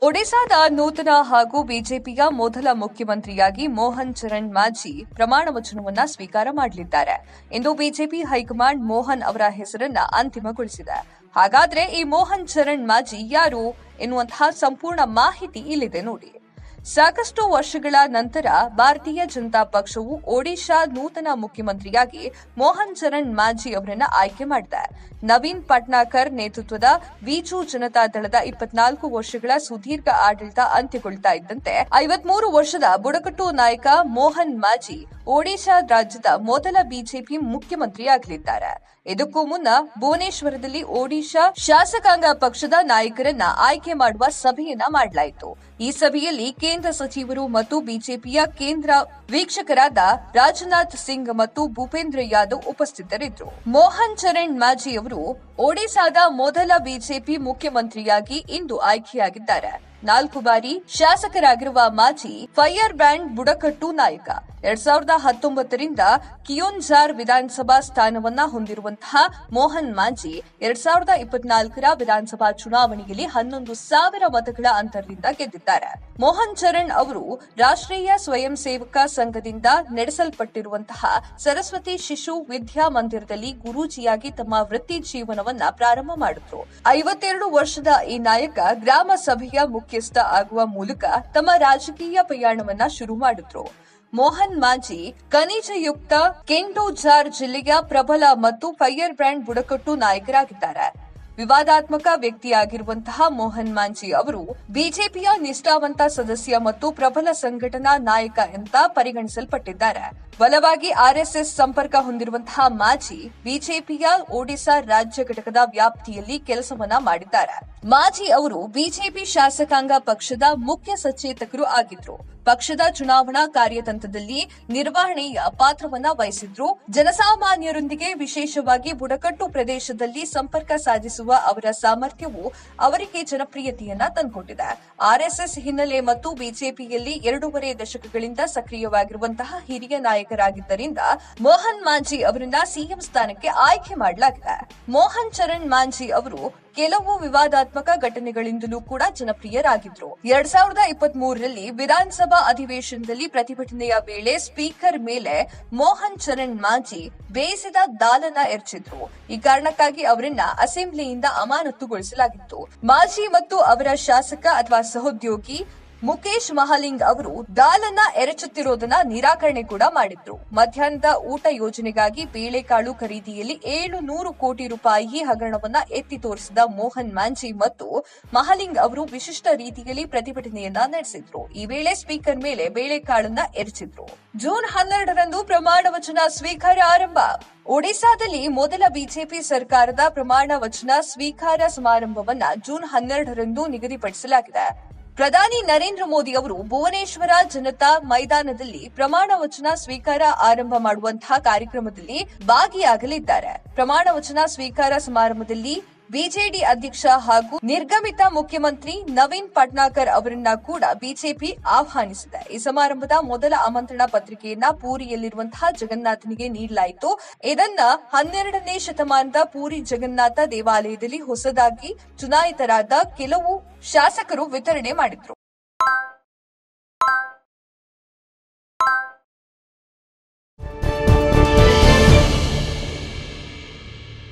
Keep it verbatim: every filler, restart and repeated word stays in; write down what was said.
ಒಡಿಶಾದ ನೂತನ ಹಾಗೂ ಬಿಜೆಪಿಯ ಮೊದಲ ಮುಖ್ಯಮಂತ್ರಿಯಾಗಿ ಮೋಹನ್ ಚರಣ್ ಮಾಂಜಿ ಪ್ರಮಾಣ ವಚನವನ್ನ ಸ್ವೀಕಾರ ಮಾಡಲಿದ್ದಾರೆ ಎಂದು ಬಿಜೆಪಿ ಹೈಕಮಾಂಡ್ ಮೋಹನ್ ಅವರ ಹೆಸರನ್ನ ಅಂತಿಮಗೊಳಿಸಿದೆ. ಹಾಗಾದ್ರೆ ಈ ಮೋಹನ್ ಚರಣ್ ಮಾಂಜಿ ಯಾರು ಎನ್ನುವಂತಹ ಸಂಪೂರ್ಣ ಮಾಹಿತಿ ಇಲ್ಲಿದೆ ನೋಡಿ. ಸಾಕಷ್ಟು ವರ್ಷಗಳ ನಂತರ ಭಾರತೀಯ ಜನತಾ ಪಕ್ಷವು ಒಡಿಶಾ ನೂತನ ಮುಖ್ಯಮಂತ್ರಿಯಾಗಿ ಮೋಹನ್ ಚರಣ್ ಮಾಂಜಿ ಅವರನ್ನ ಆಯ್ಕೆ ಮಾಡಿದೆ. ನವೀನ್ ಪಟ್ನಾಕರ್ ನೇತೃತ್ವದ ಬಿಜು ಜನತಾ ದಳದ ಇಪ್ಪತ್ನಾಲ್ಕು ವರ್ಷಗಳ ಸುದೀರ್ಘ ಆಡಳಿತ ಅಂತ್ಯಗೊಳ್ತಾ ಇದ್ದಂತೆ ಐವತ್ಮೂರು ವರ್ಷದ ಬುಡಕಟ್ಟು ನಾಯಕ ಮೋಹನ್ ಮಾಂಜಿ ಒಡಿಶಾ ರಾಜ್ಯದ ಮೊದಲ ಬಿಜೆಪಿ ಮುಖ್ಯಮಂತ್ರಿಯಾಗಲಿದ್ದಾರೆ. ಇದಕ್ಕೂ ಮುನ್ನ ಭುವನೇಶ್ವರದಲ್ಲಿ ಒಡಿಶಾ ಶಾಸಕಾಂಗ ಪಕ್ಷದ ನಾಯಕರನ್ನ ಆಯ್ಕೆ ಮಾಡುವ ಸಭೆಯನ್ನ ಮಾಡಲಾಯಿತು. ಈ ಸಭೆಯಲ್ಲಿ ಕೇಂದ್ರ ಸಚಿವರು ಮತ್ತು ಬಿಜೆಪಿಯ ಕೇಂದ್ರ ವೀಕ್ಷಕರಾದ ರಾಜನಾಥ್ ಸಿಂಗ್ ಮತ್ತು ಭೂಪೇಂದ್ರ ಯಾದವ್ ಉಪಸ್ಥಿತರಿದ್ದರು. ಮೋಹನ್ ಚರಣ್ ಮಾಂಜಿ ಅವರು ಒಡಿಶಾದ ಮೊದಲ ಬಿಜೆಪಿ ಮುಖ್ಯಮಂತ್ರಿಯಾಗಿ ಇಂದು ಆಯ್ಕೆಯಾಗಿದ್ದಾರೆ. ನಾಲ್ಕು ಬಾರಿ ಶಾಸಕರಾಗಿರುವ ಮಾಂಜಿ ಫೈರ್ ಬ್ರ್ಯಾಂಡ್ ಬುಡಕಟ್ಟು ನಾಯಕ. ಎರಡ್ ಸಾವಿರದ ಹತ್ತೊಂಬತ್ತರಿಂದ ಕಿಯೋನ್ಜಾರ್ ವಿಧಾನಸಭಾ ಸ್ಥಾನವನ್ನ ಹೊಂದಿರುವಂತಹ ಮೋಹನ್ ಮಾಂಜಿ ಎರಡ್ ಸಾವಿರದ ಇಪ್ಪತ್ನಾಲ್ಕರ ವಿಧಾನಸಭಾ ಚುನಾವಣೆಯಲ್ಲಿ ಹನ್ನೊಂದು ಸಾವಿರ ಮತಗಳ ಅಂತರದಿಂದ ಗೆದ್ದಿದ್ದಾರೆ. ಮೋಹನ್ ಚರಣ್ ಅವರು ರಾಷ್ಟ್ರೀಯ ಸ್ವಯಂ ಸೇವಕ ಸಂಘದಿಂದ ನಡೆಸಲ್ಪಟ್ಟಿರುವಂತಹ ಸರಸ್ವತಿ ಶಿಶು ವಿದ್ಯಾ ಮಂದಿರದಲ್ಲಿ ಗುರೂಜಿಯಾಗಿ ತಮ್ಮ ವೃತ್ತಿ ಜೀವನವನ್ನ ಪ್ರಾರಂಭ ಮಾಡಿದ್ರು. ಐವತ್ತೆರಡು ವರ್ಷದ ಈ ನಾಯಕ ಗ್ರಾಮ ಸಭೆಯ ಮುಖ್ಯಸ್ಥ ಆಗುವ ಮೂಲಕ ತಮ್ಮ ರಾಜಕೀಯ ಪ್ರಯಾಣವನ್ನ ಶುರು ಮಾಡಿದ್ರು. ಮೋಹನ್ ಮಾಂಜಿ ಖನಿಜಯುಕ್ತ ಕೆಂಡೋಜಾರ್ ಜಿಲ್ಲೆಯ ಪ್ರಬಲ ಮತ್ತು ಫೈರ್ ಬ್ರ್ಯಾಂಡ್ ಬುಡಕಟ್ಟು ನಾಯಕರಾಗಿದ್ದಾರೆ. ವಿವಾದಾತ್ಮಕ ವ್ಯಕ್ತಿಯಾಗಿರುವಂತಹ ಮೋಹನ್ ಮಾಂಜಿ ಅವರು ಬಿಜೆಪಿಯ ನಿಷ್ಠಾವಂತ ಸದಸ್ಯ ಮತ್ತು ಪ್ರಬಲ ಸಂಘಟನಾ ನಾಯಕ ಅಂತ ಪರಿಗಣಿಸಲ್ಪಟ್ಟಿದ್ದಾರೆ. ಬಲವಾಗಿ ಆರ್ಎಸ್ಎಸ್ ಸಂಪರ್ಕ ಹೊಂದಿರುವಂತಹ ಮಾಂಜಿ ಬಿಜೆಪಿಯ ಒಡಿಶಾ ರಾಜ್ಯ ಘಟಕದ ವ್ಯಾಪ್ತಿಯಲ್ಲಿ ಕೆಲಸವನ್ನ ಮಾಡಿದ್ದಾರೆ. ಮಾಂಜಿ ಅವರು ಬಿಜೆಪಿ ಶಾಸಕಾಂಗ ಪಕ್ಷದ ಮುಖ್ಯ ಸಚೇತಕರು ಆಗಿದ್ರು. ಪಕ್ಷದ ಚುನಾವಣಾ ಕಾರ್ಯತಂತ್ರದಲ್ಲಿ ನಿರ್ವಹಣೆಯ ಪಾತ್ರವನ್ನ ವಹಿಸಿದ್ರು. ಜನಸಾಮಾನ್ಯರೊಂದಿಗೆ ವಿಶೇಷವಾಗಿ ಬುಡಕಟ್ಟು ಪ್ರದೇಶದಲ್ಲಿ ಸಂಪರ್ಕ ಸಾಧಿಸುವ ಅವರ ಸಾಮರ್ಥ್ಯವು ಅವರಿಗೆ ಜನಪ್ರಿಯತೆಯನ್ನ ತಂದುಕೊಟ್ಟಿದೆ. ಆರ್ಎಸ್ಎಸ್ ಹಿನ್ನೆಲೆ ಮತ್ತು ಬಿಜೆಪಿಯಲ್ಲಿ ಎರಡೂವರೆ ದಶಕಗಳಿಂದ ಸಕ್ರಿಯವಾಗಿರುವಂತಹ ಹಿರಿಯ ನಾಯಕರಾಗಿದ್ದರಿಂದ ಮೋಹನ್ ಮಾಂಜಿ ಅವರನ್ನ ಸಿಎಂ ಸ್ಥಾನಕ್ಕೆ ಆಯ್ಕೆ ಮಾಡಲಾಗಿದೆ. ಮೋಹನ್ ಚರಣ್ ಮಾಂಜಿ ಅವರು ಕೆಲವು ವಿವಾದಾತ್ಮಕ ಘಟನೆಗಳಿಂದಲೂ ಕೂಡ ಜನಪ್ರಿಯರಾಗಿದ್ರು. ಎರಡ್ ಸಾವಿರದ ಇಪ್ಪತ್ತ್ ಮೂರರಲ್ಲಿ ವಿಧಾನಸಭಾ ಅಧಿವೇಶನದಲ್ಲಿ ಪ್ರತಿಭಟನೆಯ ವೇಳೆ ಸ್ಪೀಕರ್ ಮೇಲೆ ಮೋಹನ್ ಚರಣ್ ಮಾಂಜಿ ಬೇಯಿಸಿದ ದಾಲನ್ನ ಎರಚಿದ್ರು. ಈ ಕಾರಣಕ್ಕಾಗಿ ಅವರನ್ನ ಅಸೆಂಬ್ಲಿಯಿಂದ ಅಮಾನತುಗೊಳಿಸಲಾಗಿತ್ತು. ಮಾಂಜಿ ಮತ್ತು ಅವರ ಶಾಸಕ ಅಥವಾ ಸಹೋದ್ಯೋಗಿ ಮುಕೇಶ್ ಮಹಾಲಿಂಗ್ ಅವರು ದಾಲನ್ನ ಎರಚುತ್ತಿರೋದನ್ನ ನಿರಾಕರಣೆ ಕೂಡ ಮಾಡಿದ್ರು. ಮಧ್ಯಾಹ್ನದ ಊಟ ಯೋಜನೆಗಾಗಿ ಬೇಳೆಕಾಳು ಖರೀದಿಯಲ್ಲಿ ಏಳು ನೂರು ಕೋಟಿ ರೂಪಾಯಿ ಹಗರಣವನ್ನ ಎತ್ತಿ ತೋರಿಸಿದ ಮೋಹನ್ ಮಾಂಜಿ ಮತ್ತು ಮಹಾಲಿಂಗ್ ಅವರು ವಿಶಿಷ್ಟ ರೀತಿಯಲ್ಲಿ ಪ್ರತಿಭಟನೆಯನ್ನ ನಡೆಸಿದ್ರು. ಈ ವೇಳೆ ಸ್ಪೀಕರ್ ಮೇಲೆ ಬೇಳೆಕಾಳನ್ನ ಎರಚಿದ್ರು. ಜೂನ್ ಹನ್ನೆರಡರಂದು ಪ್ರಮಾಣ ವಚನ ಸ್ವೀಕಾರ ಆರಂಭ. ಒಡಿಶಾದಲ್ಲಿ ಮೊದಲ ಬಿಜೆಪಿ ಸರ್ಕಾರದ ಪ್ರಮಾಣ ವಚನ ಸ್ವೀಕಾರ ಸಮಾರಂಭವನ್ನ ಜೂನ್ ಹನ್ನೆರಡರಂದು ನಿಗದಿಪಡಿಸಲಾಗಿದೆ. ಪ್ರಧಾನಿ ನರೇಂದ್ರ ಮೋದಿ ಅವರು ಭುವನೇಶ್ವರ ಜನತಾ ಮೈದಾನದಲ್ಲಿ ಪ್ರಮಾಣ ವಚನ ಸ್ವೀಕಾರ ಆರಂಭ ಮಾಡುವಂತಹ ಕಾರ್ಯಕ್ರಮದಲ್ಲಿ ಭಾಗಿಯಾಗಲಿದ್ದಾರೆ. ಪ್ರಮಾಣ ವಚನ ಸ್ವೀಕಾರ ಸಮಾರಂಭದಲ್ಲಿ ಬಿಜೆಡಿ ಅಧ್ಯಕ್ಷ ಹಾಗೂ ನಿರ್ಗಮಿತ ಮುಖ್ಯಮಂತ್ರಿ ನವೀನ್ ಪಟ್ನಾಕರ್ ಅವರನ್ನ ಕೂಡ ಬಿಜೆಪಿ ಆಹ್ವಾನಿಸಿದೆ. ಈ ಸಮಾರಂಭದ ಮೊದಲ ಆಮಂತ್ರಣ ಪತ್ರಿಕೆಯನ್ನ ಪೂರಿಯಲ್ಲಿರುವಂತಹ ಜಗನ್ನಾಥನಿಗೆ ನೀಡಲಾಯಿತು. ಇದನ್ನ ಹನ್ನೆರಡನೇ ಶತಮಾನದ ಪೂರಿ ಜಗನ್ನಾಥ ದೇವಾಲಯದಲ್ಲಿ ಹೊಸದಾಗಿ ಚುನಾಯಿತರಾದ ಕೆಲವು ಶಾಸಕರು ವಿತರಣೆ ಮಾಡಿದ್ರು.